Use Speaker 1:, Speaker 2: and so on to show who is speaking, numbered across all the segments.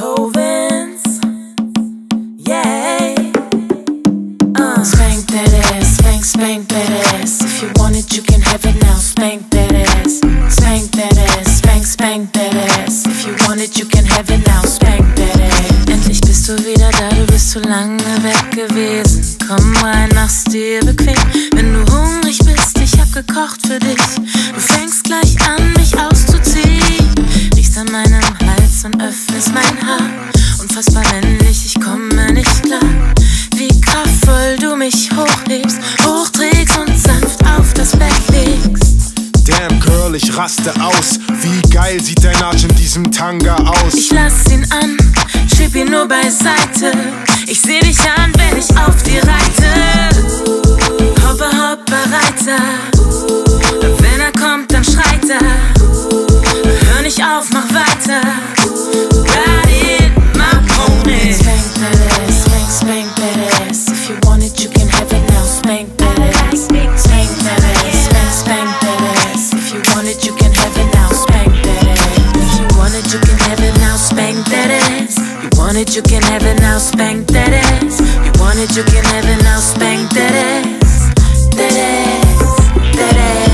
Speaker 1: Beethovens. Yeah. Spank that ass, spank, spank that ass. If you want it, you can have it now. Spank that ass, spank that ass, spank, spank that ass. If you want it, you can have it now. Spank that ass. Endlich bist du wieder da, du bist zu lange weg gewesen. Komm rein, mach's dir bequem. Wenn du hungrig bist, ich hab gekocht für dich. Du fängst gleich an, mich auszuziehen. Riechst an meinem Hals und öffnest mein Haar. Unfassbar männlich, ich komme nicht klar. Wie kraftvoll du mich hochhebst, hochträgst und sanft auf das Bett legst.
Speaker 2: Damn Girl, ich raste aus. Wie geil sieht dein Arsch in diesem Tanga aus.
Speaker 1: Ich lass ihn an, schieb ihn nur beiseite. Ich seh dich an, wenn ich auf dir reite. Hoppa, hoppa, Reiter. Wenn er kommt, dann schreit er. Hör nicht auf, mach weiter. Ride it, my pony. Spank that ass, spank, spank that ass. If you want it, you can have it now. Spank that ass, spank that ass, spank, spank that ass. If you want it, you can have it now. Spank that ass. If you want it, you can have it now. Spank that ass. You want it, you can have it now. Spank that ass. You want it, you can have it now. Spank that ass. That ass, that ass.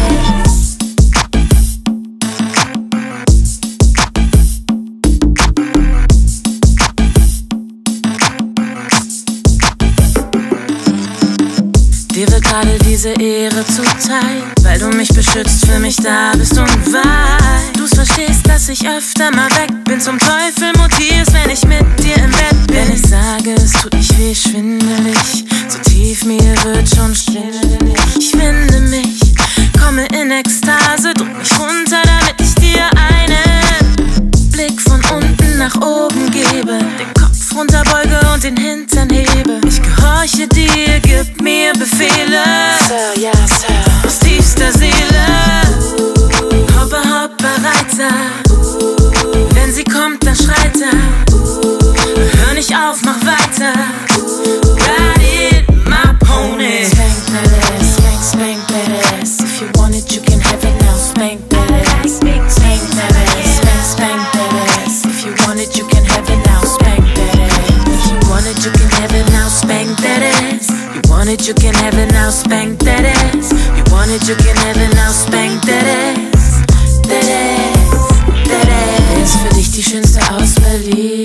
Speaker 1: Dir wird gerade diese Ehre zuteil, weil du mich beschützt, für mich da bist und weißt. Du's verstehst, dass ich öfter mal weg bin, zum Teufel mutierst, wenn ich mit dir im Bett bin. Wenn ich sage, es tut nicht weh, schwindelig, so tief mir wird schon schwindelig. Ich finde mich, komme in Ekstase, drück mich runter, damit ich dir einen Blick von unten nach oben gebe, den Kopf runterbeuge und den Hintern hebe. Ich gehorche dir, gib mir Befehle, Sir, ja, Sir, aus tiefster Seele. Hoppa, hoppa, Reiter. Wenn sie kommt, dann schreit er. Hör nicht auf, mach weiter. Ride it, my pony. Spank that ass, spank, spank that ass. If you want it, you can have it now. Spank that ass, spank that ass, spank, spank that ass. If you want it, you can have it now. Spank that ass. If you want it, you can have it now. Spank that ass. You want it, you can have it now. Spank that ass. You want it, you can have it now. Spank that ass. That ass, that ass. Wer ist für dich die schönste aus Berlin?